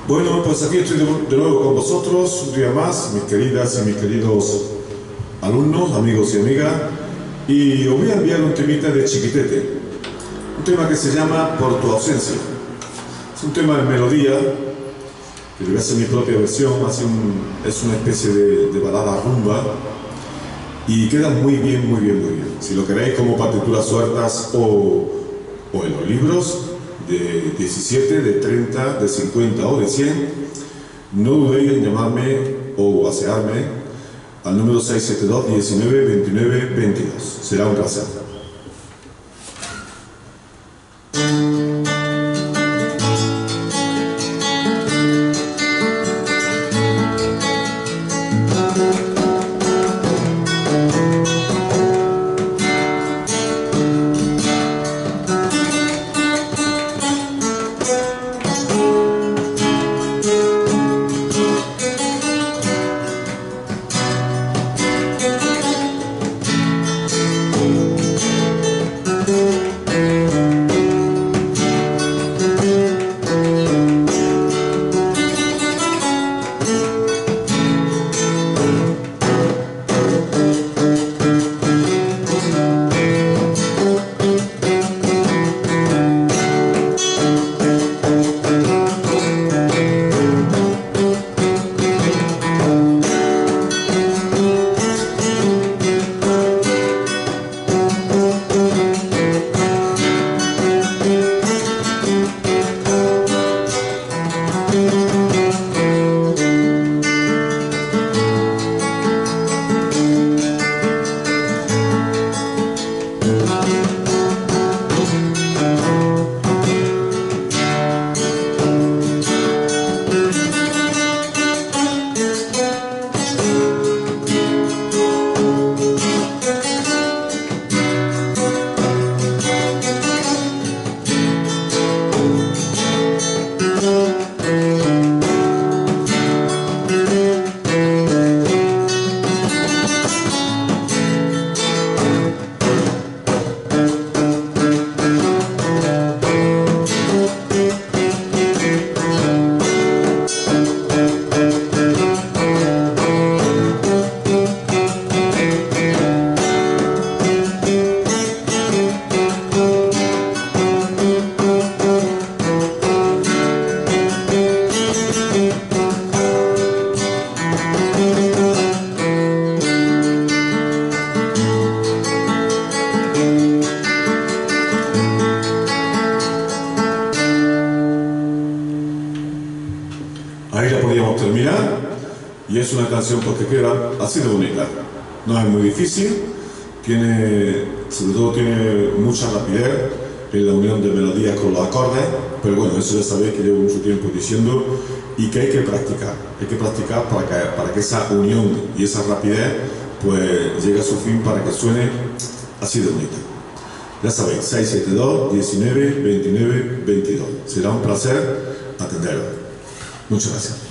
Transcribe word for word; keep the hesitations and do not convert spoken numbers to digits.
Bueno, pues aquí estoy de nuevo con vosotros, un día más, mis queridas y mis queridos alumnos, amigos y amigas, y os voy a enviar un temita de Chiquitete, un tema que se llama Por tu ausencia. Es un tema de melodía, que le voy a hacer mi propia versión, hace un, es una especie de, de balada rumba, y queda muy bien, muy bien, muy bien. Si lo queréis como partituras sueltas o, o en los libros, de diecisiete, de treinta, de cincuenta o de cien, no dudéis en llamarme o whatsapparme al número seis siete dos, diecinueve, veintinueve, veintidós. Será un placer. Ahí la podíamos terminar, y es una canción porque queda así de bonita. No es muy difícil, tiene, sobre todo tiene mucha rapidez en la unión de melodías con los acordes, pero bueno, eso ya sabéis que llevo mucho tiempo diciendo, y que hay que practicar, hay que practicar para que, para que esa unión y esa rapidez pues llegue a su fin, para que suene así de bonita. Ya sabéis, seis siete dos, diecinueve, veintinueve, veintidós. Será un placer atenderos. Muchas gracias.